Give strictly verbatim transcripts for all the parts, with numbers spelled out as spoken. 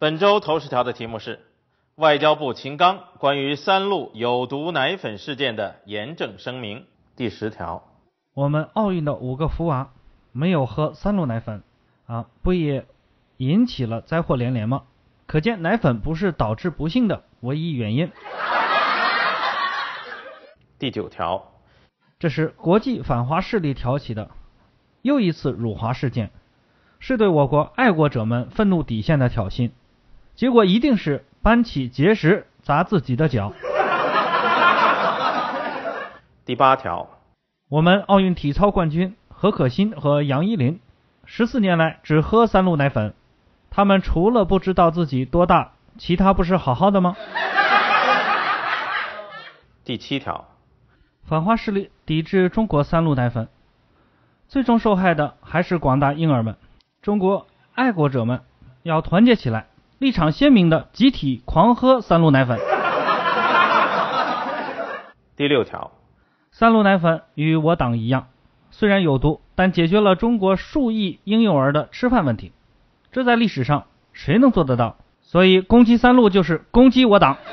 本周头十条的题目是外交部秦刚关于三鹿有毒奶粉事件的严正声明。第十条， 我们奥运的五个福娃没有喝三鹿奶粉啊，不也引起了灾祸连连吗？可见奶粉不是导致不幸的唯一原因。 第九条， 这是国际反华势力挑起的又一次辱华事件，是对我国爱国者们愤怒底线的挑衅，结果一定是搬起碣石砸自己的脚。 第八条， 我们奥运体操冠军何可欣和杨依林十四年来只喝三鹿奶粉，他们除了不知道自己多大，其他不是好好的吗？ 第七条， 反华势力抵制中国三鹿奶粉，最终受害的还是广大婴儿们。中国爱国者们要团结起来，立场鲜明的集体狂喝三鹿奶粉。 第六条， 三鹿奶粉与我党一样，虽然有毒，但解决了中国数亿婴幼儿的吃饭问题，这在历史上谁能做得到？所以攻击三鹿就是攻击我党。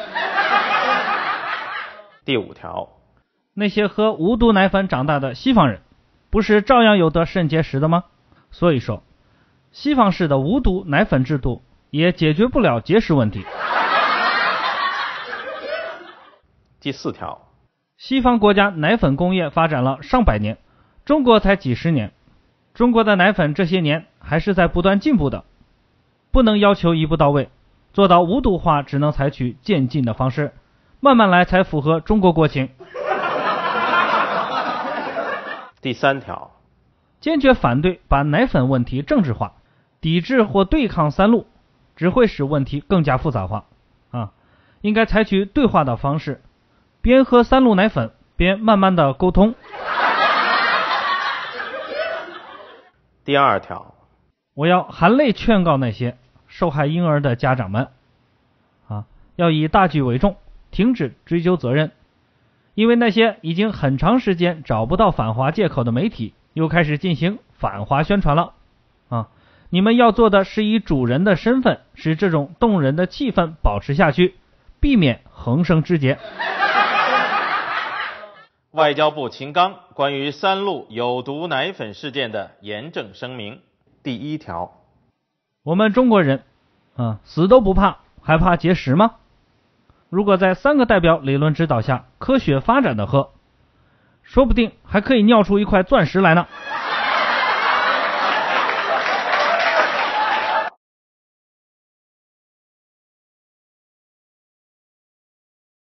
第五条， 那些喝无毒奶粉长大的西方人，不是照样有得肾结石的吗？所以说，西方式的无毒奶粉制度也解决不了结石问题。 第四条， 西方国家奶粉工业发展了上百年，中国才几十年，中国的奶粉这些年还是在不断进步的，不能要求一步到位，做到无毒化只能采取渐进的方式，慢慢来才符合中国国情。 第三条， 坚决反对把奶粉问题政治化，抵制或对抗三鹿只会使问题更加复杂化啊！应该采取对话的方式，边喝三鹿奶粉边慢慢的沟通。 第二条， 我要含泪劝告那些受害婴儿的家长们啊，要以大局为重，停止追究责任，因为那些已经很长时间找不到反华借口的媒体又开始进行反华宣传了啊！你们要做的是以主人的身份使这种动人的气氛保持下去，避免横生枝节。 外交部秦刚关于三鹿有毒奶粉事件的严正声明。第一条， 我们中国人啊，死都不怕，还怕结石吗？如果在三个代表理论指导下科学发展的喝，说不定还可以尿出一块钻石来呢。